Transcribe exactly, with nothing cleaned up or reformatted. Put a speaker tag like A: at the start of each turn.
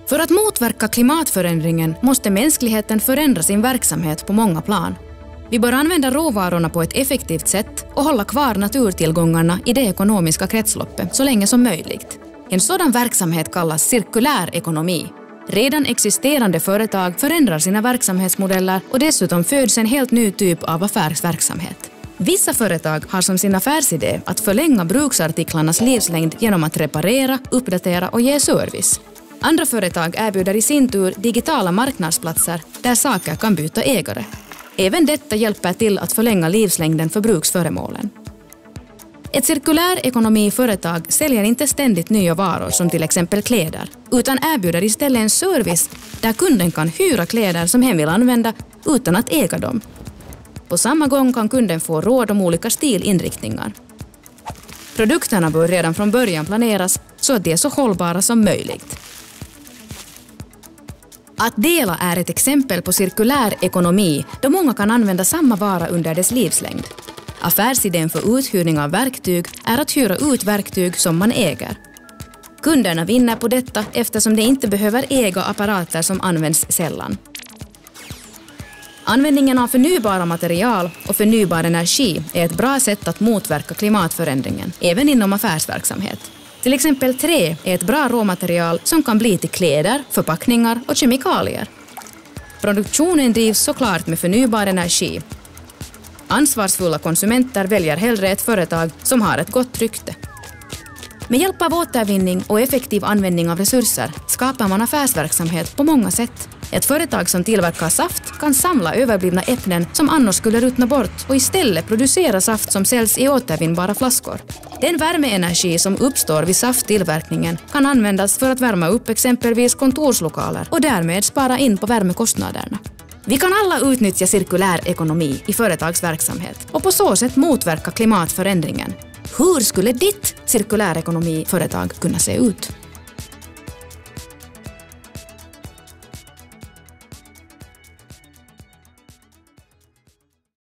A: För att motverka klimatförändringen måste mänskligheten förändra sin verksamhet på många plan. Vi bör använda råvarorna på ett effektivt sätt och hålla kvar naturtillgångarna i det ekonomiska kretsloppet så länge som möjligt. En sådan verksamhet kallas cirkulär ekonomi. Redan existerande företag förändrar sina verksamhetsmodeller och dessutom föds en helt ny typ av affärsverksamhet. Vissa företag har som sin affärsidé att förlänga bruksartiklarnas livslängd genom att reparera, uppdatera och ge service. Andra företag erbjuder i sin tur digitala marknadsplatser där saker kan byta ägare. Även detta hjälper till att förlänga livslängden för bruksföremålen. Ett cirkulär ekonomiföretag säljer inte ständigt nya varor som till exempel kläder, utan erbjuder istället en service där kunden kan hyra kläder som hen vill använda utan att äga dem. På samma gång kan kunden få råd om olika stilinriktningar. Produkterna bör redan från början planeras så att de är så hållbara som möjligt. Att dela är ett exempel på cirkulär ekonomi då många kan använda samma vara under dess livslängd. Affärsidén för uthyrning av verktyg är att hyra ut verktyg som man äger. Kunderna vinner på detta eftersom de inte behöver äga apparater som används sällan. Användningen av förnybara material och förnybar energi är ett bra sätt att motverka klimatförändringen, även inom affärsverksamhet. Till exempel trä är ett bra råmaterial som kan bli till kläder, förpackningar och kemikalier. Produktionen drivs såklart med förnybar energi. Ansvarsfulla konsumenter väljer hellre ett företag som har ett gott rykte. Med hjälp av återvinning och effektiv användning av resurser skapar man affärsverksamhet på många sätt. Ett företag som tillverkar saft kan samla överblivna äpplen som annars skulle ruttna bort och istället producera saft som säljs i återvinnbara flaskor. Den värmeenergi som uppstår vid safttillverkningen kan användas för att värma upp exempelvis kontorslokaler och därmed spara in på värmekostnaderna. Vi kan alla utnyttja cirkulär ekonomi i företagsverksamhet och på så sätt motverka klimatförändringen. Hur skulle ditt cirkulär ekonomiföretag kunna se ut?